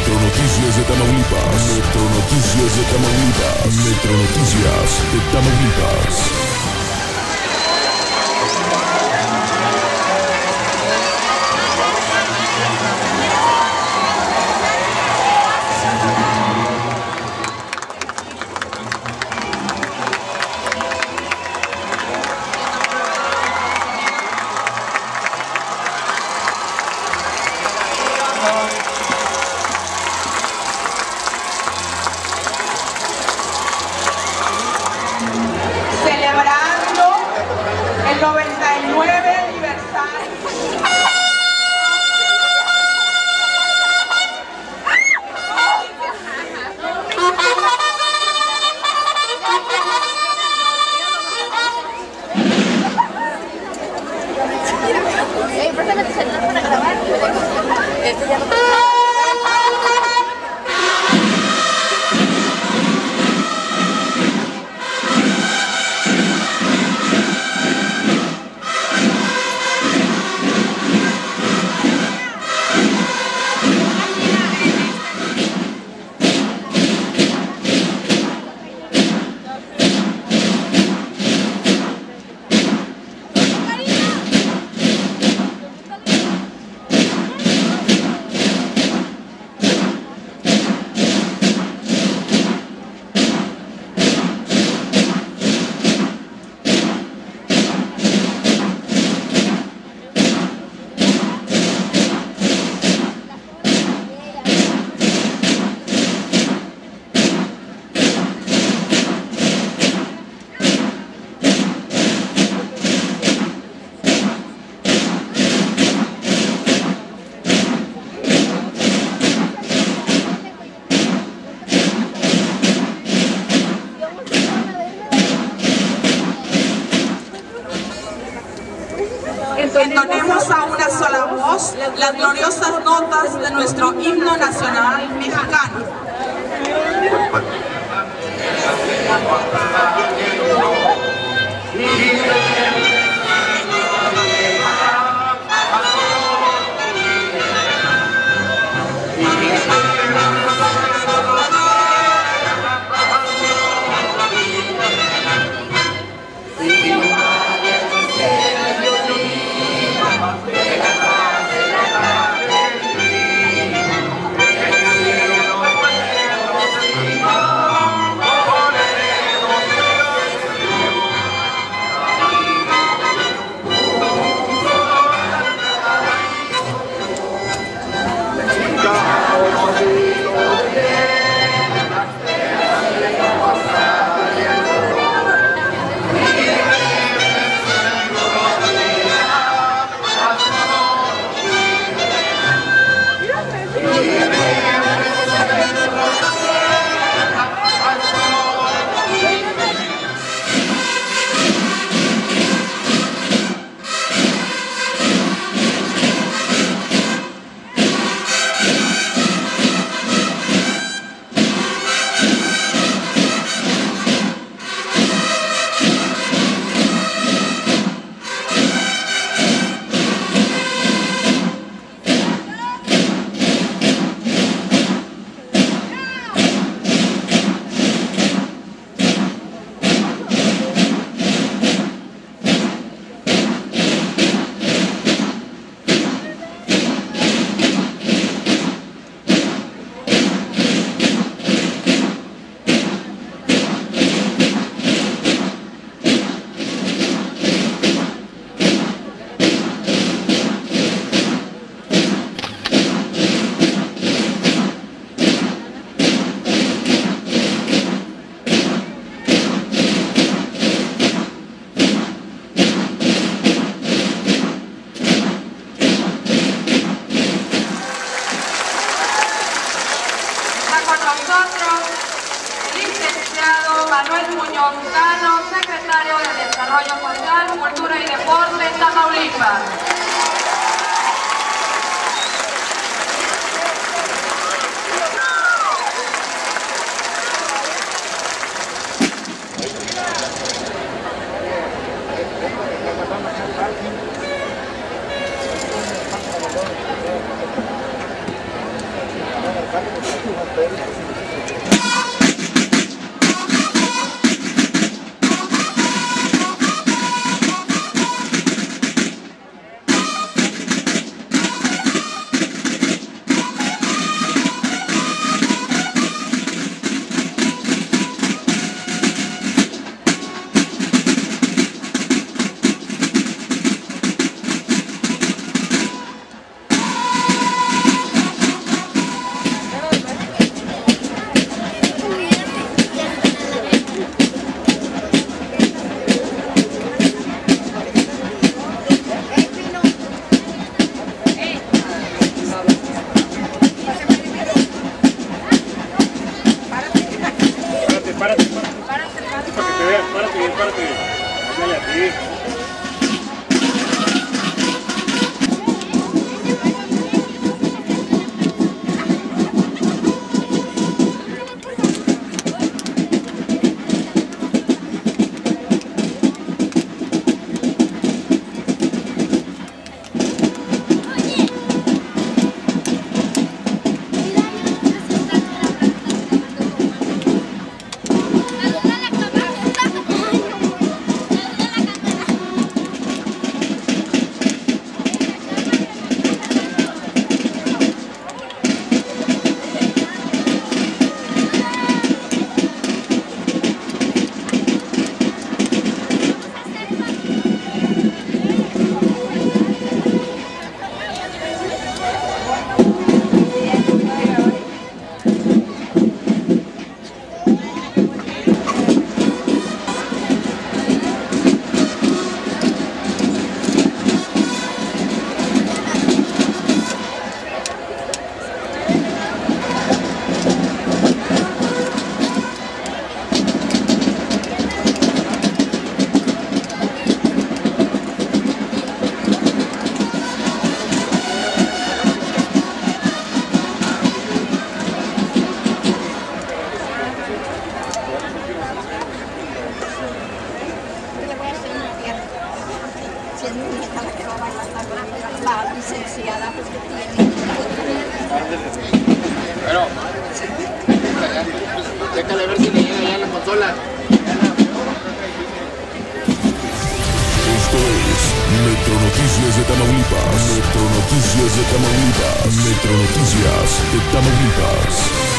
Metro Noticias de Tamaulipas. Metro Noticias de Tamaulipas. Metro Noticias de Tamaulipas. Celebrando el 99 aniversario. Préstame tu celular para grabar. Este ya lo Entonemos a una sola voz las gloriosas notas de nuestro himno nacional mexicano. Manuel Muñoz Cano, secretario de Desarrollo Social, Cultura y Deporte en Tamaulipas. Gracias. mi nieta la que va a bailar también, la licenciada pues que tiene. Pero, déjale ver si le llega ya la consola. Esto es Metro Noticias de Tamaulipas. Metro Noticias de Tamaulipas. Metro Noticias de Tamaulipas.